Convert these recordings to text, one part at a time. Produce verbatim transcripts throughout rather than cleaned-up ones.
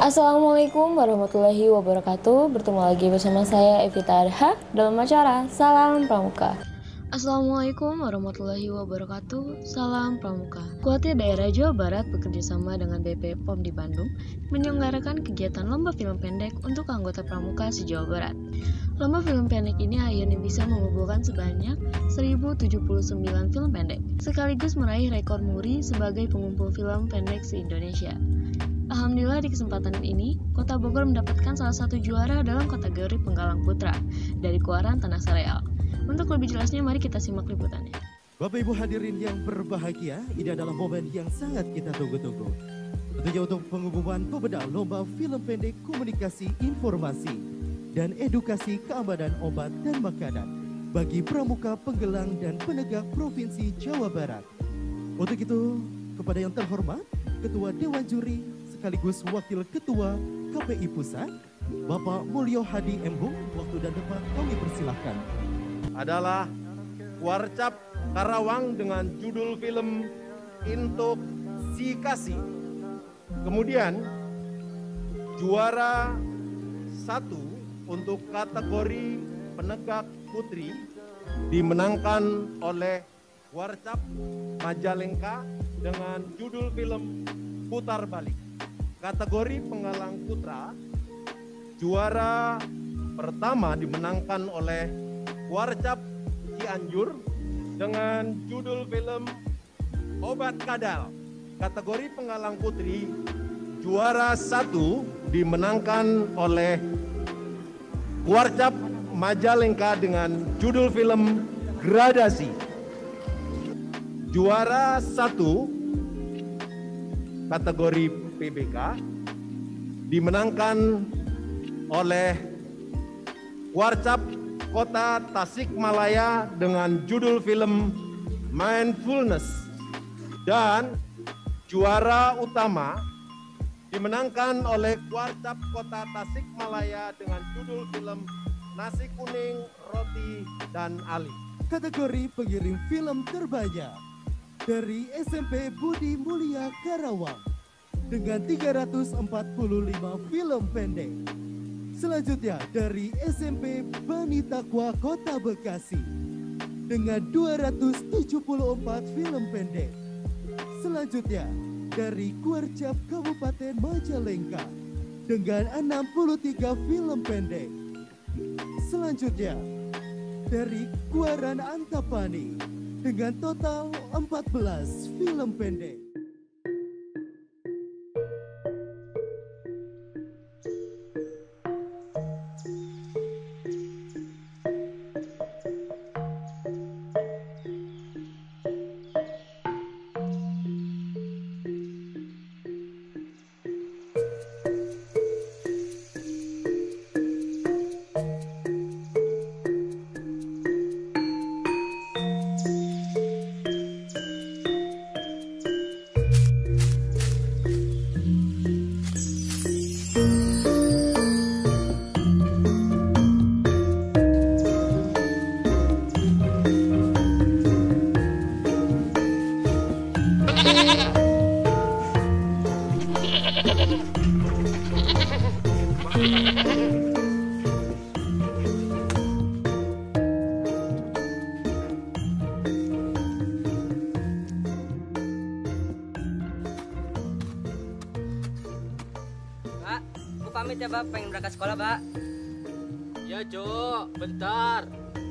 Assalamualaikum warahmatullahi wabarakatuh. Bertemu lagi bersama saya Evita Arha dalam acara Salam Pramuka. Assalamualaikum warahmatullahi wabarakatuh. Salam Pramuka. Kuartir Daerah Jawa Barat bekerjasama dengan B P POM di Bandung menyelenggarakan kegiatan lomba film pendek untuk anggota Pramuka se-Jawa Barat. Lomba film pendek ini akhirnya bisa mengumpulkan sebanyak seribu tujuh puluh sembilan film pendek, sekaligus meraih rekor muri sebagai pengumpul film pendek se-Indonesia. Alhamdulillah di kesempatan ini, Kota Bogor mendapatkan salah satu juara dalam kategori Penggalang Putra dari Keluaran Tanah Sareal. Untuk lebih jelasnya, mari kita simak liputannya. Bapak Ibu hadirin yang berbahagia, ini adalah momen yang sangat kita tunggu-tunggu. Tentunya untuk pengumuman pemenang lomba film pendek komunikasi informasi dan edukasi keamanan obat dan makanan bagi pramuka penggelang dan penegak Provinsi Jawa Barat. Untuk itu, kepada yang terhormat, Ketua Dewan Juri sekaligus Wakil Ketua K P I Pusat, Bapak Mulyo Hadi Embung, waktu dan tempat kami persilahkan. Adalah Warcap Karawang dengan judul film Intok Si Kasih. Kemudian juara satu untuk kategori penegak putri dimenangkan oleh Warcap Majalengka dengan judul film Putar Balik. Kategori penggalang putra, juara pertama dimenangkan oleh Warcap Cianjur dengan judul film Obat Kadal. Kategori penggalang putri, juara satu dimenangkan oleh Warcap Majalengka dengan judul film Gradasi. Juara satu kategori P B K dimenangkan oleh Warcap Kota Tasikmalaya dengan judul film Mindfulness, dan juara utama dimenangkan oleh Warcap Kota Tasikmalaya dengan judul film Nasi Kuning, Roti, dan Ali. Kategori pengirim film terbanyak dari S M P Budi Mulia Karawang dengan tiga ratus empat puluh lima film pendek. Selanjutnya dari S M P Bani Takwa Kota Bekasi dengan dua ratus tujuh puluh empat film pendek. Selanjutnya dari Kuarcap Kabupaten Majalengka dengan enam puluh tiga film pendek. Selanjutnya dari Kuaran Antapani dengan total empat belas film pendek. Pak, aku pamit ya, Pak. Pengen berangkat sekolah, Pak. Ya, Jo, bentar.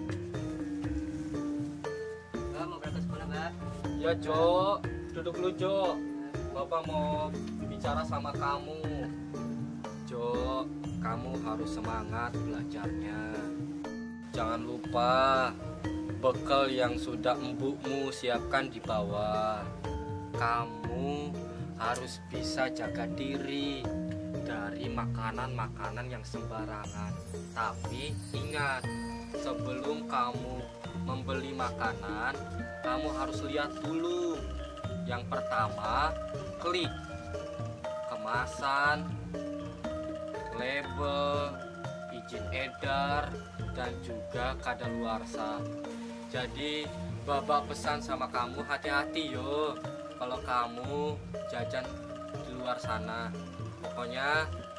Pak, mau berangkat sekolah, Pak. Ya, Jo, duduk dulu, Jo. Bapak mau bicara sama kamu. Jo, kamu harus semangat belajarnya. Jangan lupa bekal yang sudah embukmu siapkan di bawah. Kamu harus bisa jaga diri dari makanan-makanan yang sembarangan. Tapi ingat, sebelum kamu membeli makanan, kamu harus lihat dulu. Yang pertama, klik kemasan, label, izin edar, dan juga kadaluarsa. Jadi, Babak pesan sama kamu, hati-hati yo kalau kamu jajan di luar sana. Pokoknya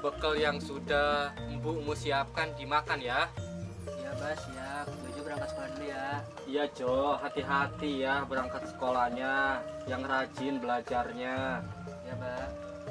bekal yang sudah ibu-ibu siapkan dimakan ya. Iya Bas, siap. Jojo berangkat sekolah dulu ya. Iya Jo, hati-hati ya berangkat sekolahnya, yang rajin belajarnya. Iya Bak.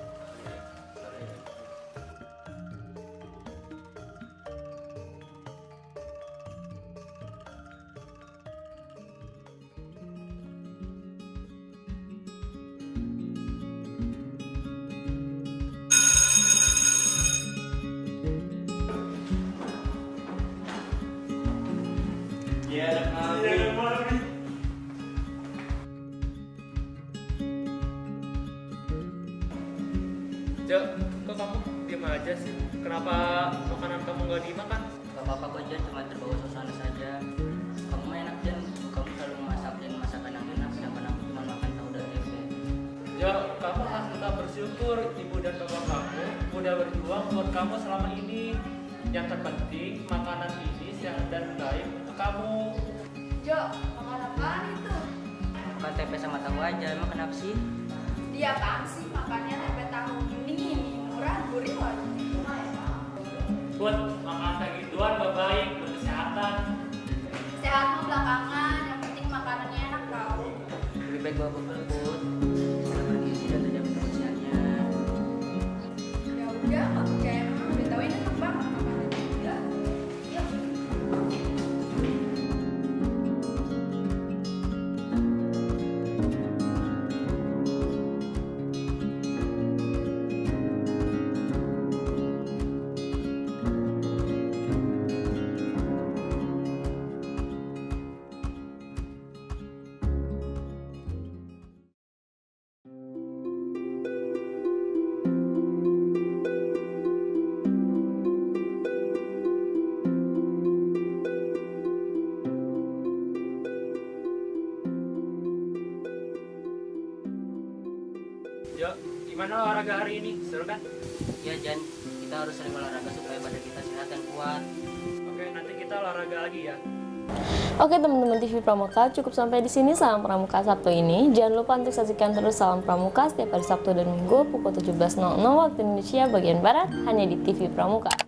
Jo, kok kamu diam aja sih? Kenapa makanan kamu nggak dimakan? Gak apa-apa kok Jan, cuma terbawa suasana saja. Kamu mah enak Jan, kamu selalu masakin masakan yang enak, sedangkan aku cuma makan tahu dan tempe. Jo, kamu harus tetap bersyukur ibu dan bapak kamu udah berjuang buat kamu selama ini. Yang terpenting makanan ini sehat dan baik untuk kamu. Jo, makan apaan itu? Makan tempe sama tahu aja, emang kenapa sih? Dia apaan sih makannya tempe tahu ini murah, gurih lagi. Buat makan kayak gituan gak baik buat kesehatan. Sehat mah belakangan, yang penting makanannya enak tau. Lebih baik bawa bekal Put, bisa bergizi dan terjaga kebersihannya. Ya udah, nggak percaya emang udah tau ini enak banget makanannya. Udah, yuk. Jo, gimana olahraga hari ini? Seru kan? Ya Jan, kita harus sering olahraga supaya badan kita sehat dan kuat. Oke, nanti kita olahraga lagi ya. Oke teman-teman T V Pramuka, cukup sampai di sini Salam Pramuka Sabtu ini. Jangan lupa untuk saksikan terus Salam Pramuka setiap hari Sabtu dan Minggu pukul tujuh belas nol nol waktu Indonesia bagian Barat hanya di T V Pramuka.